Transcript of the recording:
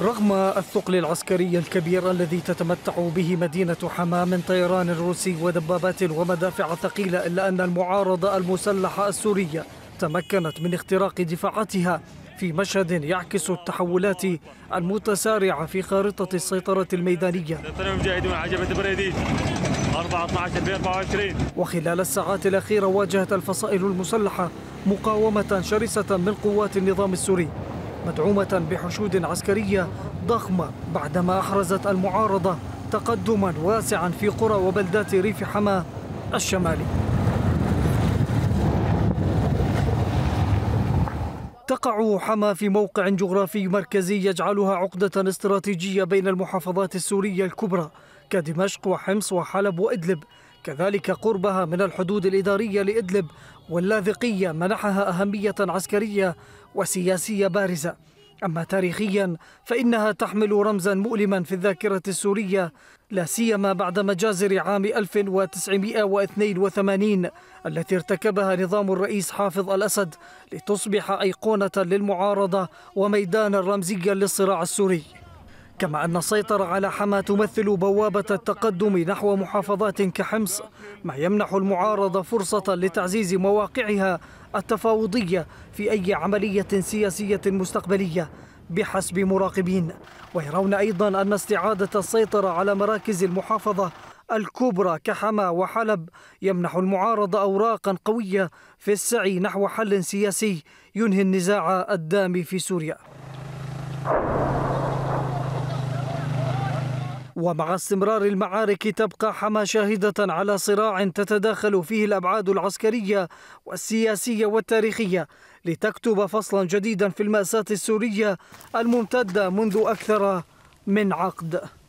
رغم الثقل العسكري الكبير الذي تتمتع به مدينة حما من طيران روسي ودبابات ومدافع ثقيلة، إلا أن المعارضة المسلحة السورية تمكنت من اختراق دفاعاتها في مشهد يعكس التحولات المتسارعة في خارطة السيطرة الميدانية. وخلال الساعات الأخيرة واجهت الفصائل المسلحة مقاومة شرسة من قوات النظام السوري، مدعومة بحشود عسكرية ضخمة، بعدما أحرزت المعارضة تقدما واسعا في قرى وبلدات ريف حما الشمالي. تقع حما في موقع جغرافي مركزي يجعلها عقدة استراتيجية بين المحافظات السورية الكبرى كدمشق وحمص وحلب وإدلب، كذلك قربها من الحدود الإدارية لإدلب واللاذقية منحها أهمية عسكرية وسياسية بارزة. أما تاريخيا فإنها تحمل رمزا مؤلما في الذاكرة السورية، لا سيما بعد مجازر عام 1982 التي ارتكبها نظام الرئيس حافظ الأسد لتصبح أيقونة للمعارضة وميدانا رمزيا للصراع السوري. كما أن السيطرة على حما تمثل بوابة التقدم نحو محافظات كحمص، ما يمنح المعارضة فرصة لتعزيز مواقعها التفاوضية في أي عملية سياسية مستقبلية بحسب مراقبين. ويرون أيضا أن استعادة السيطرة على مراكز المحافظة الكبرى كحما وحلب يمنح المعارضة أوراقا قوية في السعي نحو حل سياسي ينهي النزاع الدامي في سوريا. ومع استمرار المعارك تبقى حما شاهدة على صراع تتداخل فيه الأبعاد العسكرية والسياسية والتاريخية لتكتب فصلا جديدا في المأساة السورية الممتدة منذ أكثر من عقد.